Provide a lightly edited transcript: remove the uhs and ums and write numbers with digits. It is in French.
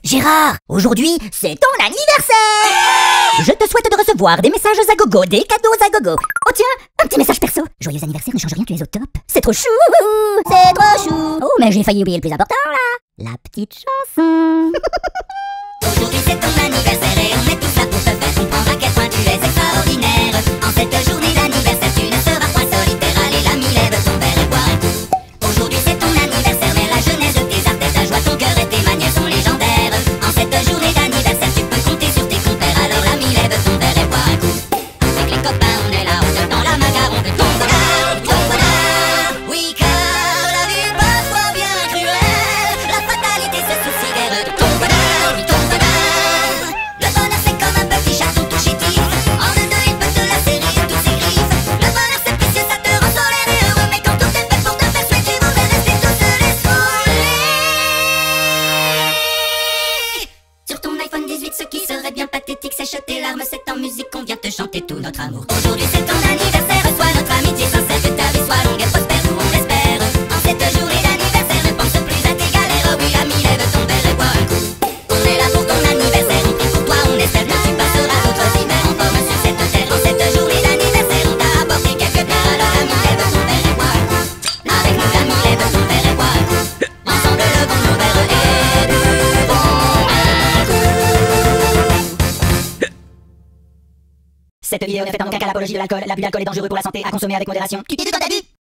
Gérard, aujourd'hui, c'est ton anniversaire! Je te souhaite de recevoir des messages à gogo, des cadeaux à gogo. Oh tiens, un petit message perso. Joyeux anniversaire, ne change rien, tu es au top. C'est trop chou! C'est trop chou! Oh, mais j'ai failli oublier le plus important, là. La petite chanson. Aujourd'hui c'est ton anniversaire et on est tous là pour te faire comprendre à quel point tu es extraordinaire. En cette journée d'anniversaire tu ne seras point solitaire. Allez l'ami, lève ton verre et bois un coup. Aujourd'hui c'est ton anniversaire mais la jeunesse de tes arts, ta joie, ton cœur et tes manières sont légendaires. En cette journée d'anniversaire tu peux compter sur tes compères. Alors l'ami, lève ton verre et bois un coup. Avec les copains on est là, on te tend la main car on veut ton bonheur, ton bonheur. Oui car la vie est parfois bien cruelle. La fatalité se soucie de ton bonheur, oui ton bonheur. Le bonheur c'est comme un petit chaton tout chétif. En un deux il peut te lacérer toutes ses griffes. Le bonheur c'est précieux, ça te rend solaire et heureux. Mais quand tout est fait pour te faire souhaiter, tu voudrais rester tout seul et scroller. Sur ton iPhone 18 ce qui serait bien pathétique sèche tes larmes. C'est en musique qu'on vient te chanter tout notre amour. Aujourd'hui c'est ton anniversaire, reçois notre amitié sincère. Que ta vie soit longue et prospère, nous on l'espère. En cette journée d'anniversaire ne pense plus à tes galères. Oh oui ami, lève ton verre et bois un coup. On est là pour ton anniversaire, on prie pour toi, on espère que tu passeras d'autres hivers en forme sur cette terre. En cette journée d'anniversaire on t'a apporté quelques bières. Alors ami, lève ton verre et bois un coup. Avec nous ami, lève ton verre et bois un coup. Ensemble levons nos verres et buvons un coup. Cette vidéo ne fait en aucun cas l'apologie de l'alcool. L'abus d'alcool est dangereux pour la santé, à consommer avec modération. Tu t'es vu quand t'as bu?